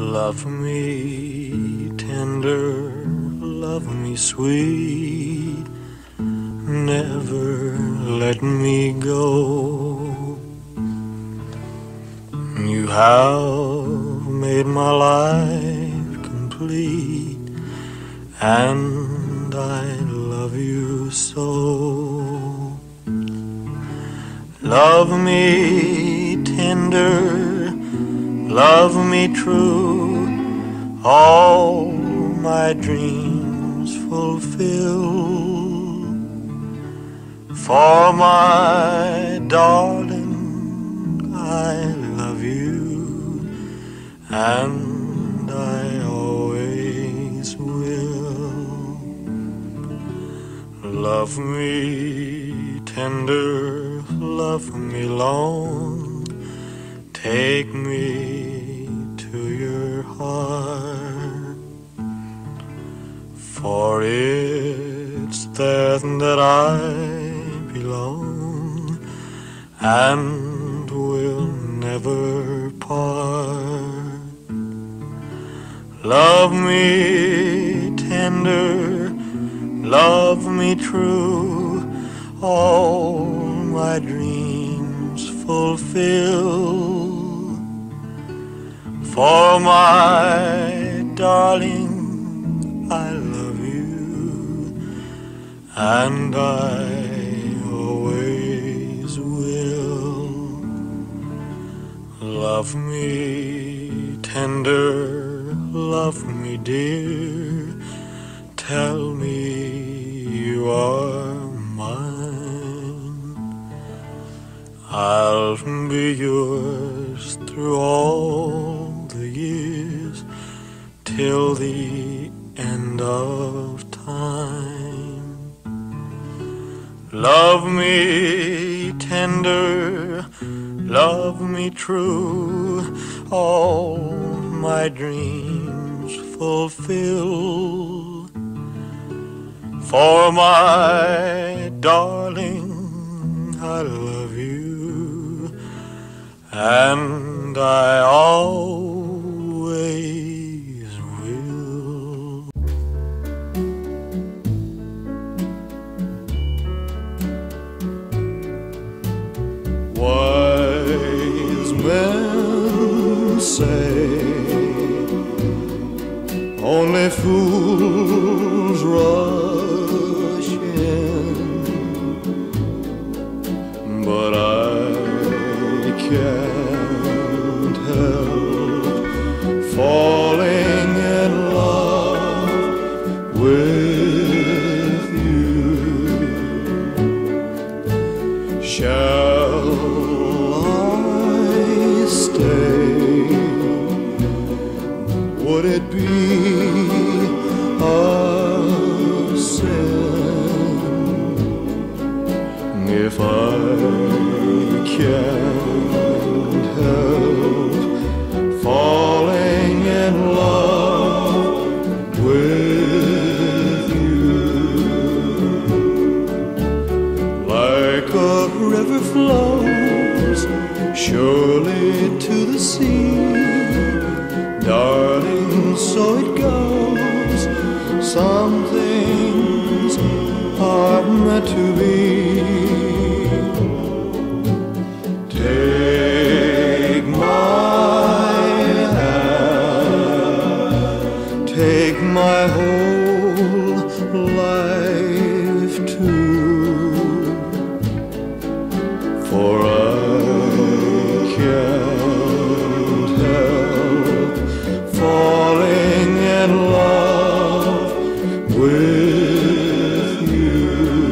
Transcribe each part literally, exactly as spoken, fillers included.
Love me tender, love me sweet, never let me go. You have made my life complete, and I love you so. Love me tender, love me true, all my dreams fulfill. For my darling, I love you, and I always will. Love me tender, love me long, take me to your heart, for it's there that I belong and will never part. Love me tender, love me true, all my dreams fulfill. For my darling, I love you, and I always will. Love me tender, love me dear, tell me you are mine. I'll be yours through all the years, till the end of time. Love me tender, love me true, all my dreams fulfill. For my darling, I love you, and I always will. Wise men say only fools rush in, but I can't help falling in love with you. Shall I stay? Would it be a sin if I can't help falling in love with you? Like a river flows surely to the sea, darling, so it goes. Some things are meant to be. Take my hand, take my whole life too, for I can't help falling in love with you.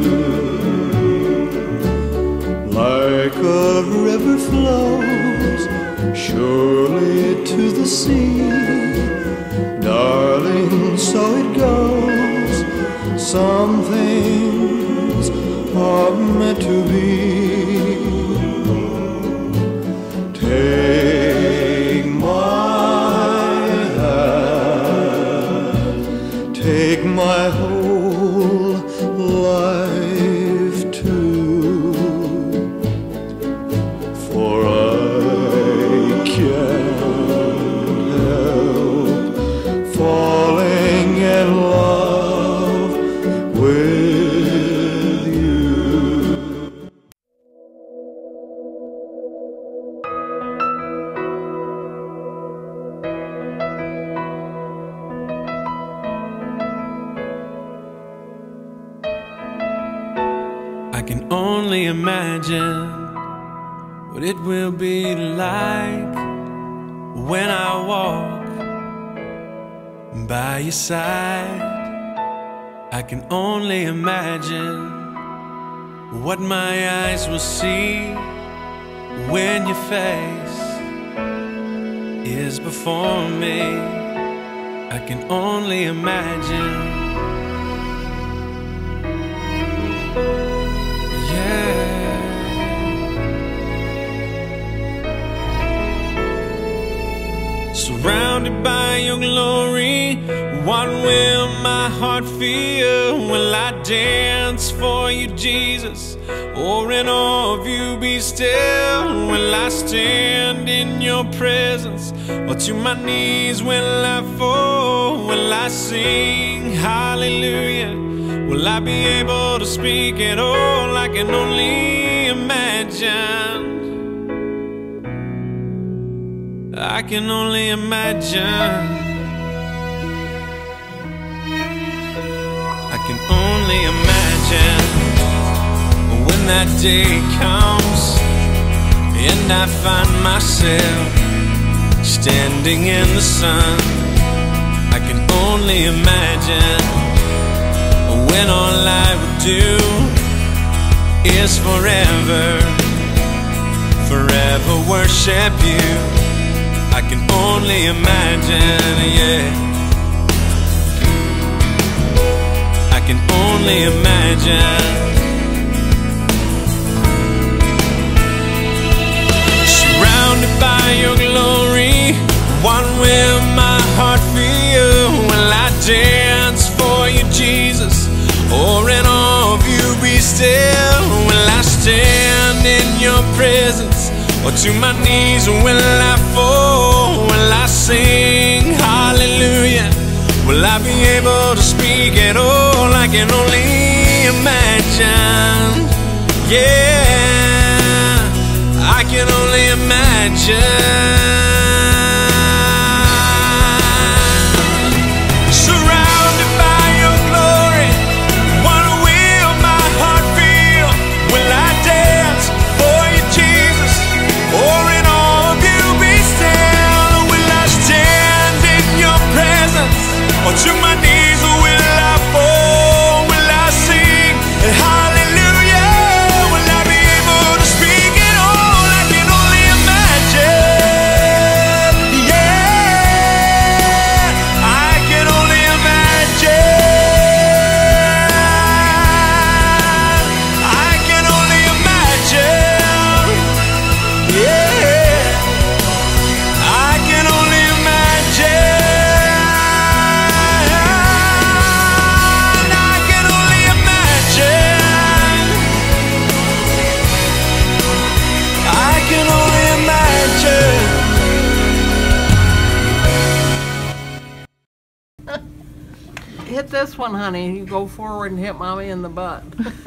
Like a river flows surely to the sea, darling, so it goes. Some things are meant to be. Take my hand, take my whole life too, for I can't help only imagine what it will be like when I walk by your side. I can only imagine what my eyes will see when your face is before me. I can only imagine. Yeah. Surrounded by your glory, what will my heart feel? Will I dance for you, Jesus? Or in awe of you be still? Will I stand in your presence? Or to my knees will I fall? Will I sing hallelujah? Will I be able to speak at all? I can only imagine. I can only imagine. I can only imagine when that day comes and I find myself standing in the sun. I can only imagine when all I would do is forever, forever worship you. I can only imagine, yeah. I can only imagine. Surrounded by your glory, what will my heart feel? Will I dance for you, Jesus? Or in awe of you be still? Will I stand in your presence? Or to my knees will I fall? Will I sing hallelujah? Will I be able to speak at all? I can only imagine. Yeah, I can only imagine. Surrounded by your glory, what will my heart feel? Will I dance for you, Jesus? Or in awe of you be still? Will I stand in your presence? Or to my knees will I fall? Will I sing hallelujah? Will I be able to speak at all? I can only imagine. Yeah, I can only imagine. I can only imagine. Yeah, I can only imagine. I can only imagine. I can only imagine. Hit this one, honey. You go forward and hit mommy in the butt.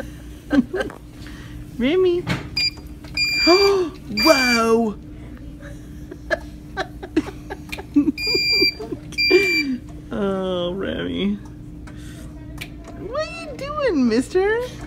Remy. Whoa! Oh, Remy. What are you doing, mister?